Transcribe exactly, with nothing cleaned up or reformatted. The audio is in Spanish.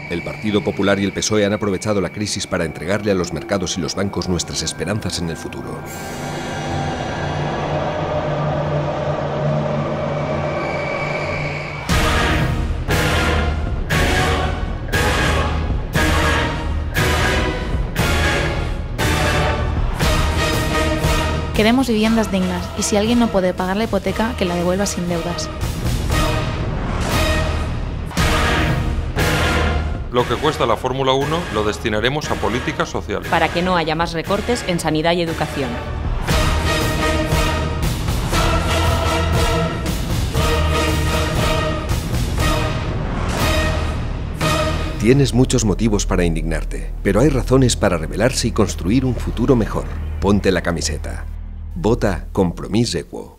El Partido Popular y el P S O E han aprovechado la crisis para entregarle a los mercados y los bancos nuestras esperanzas en el futuro. Queremos viviendas dignas y si alguien no puede pagar la hipoteca, que la devuelva sin deudas. Lo que cuesta la Fórmula uno lo destinaremos a políticas sociales. Para que no haya más recortes en sanidad y educación. Tienes muchos motivos para indignarte, pero hay razones para rebelarse y construir un futuro mejor. Ponte la camiseta. Vota Compromís Equo.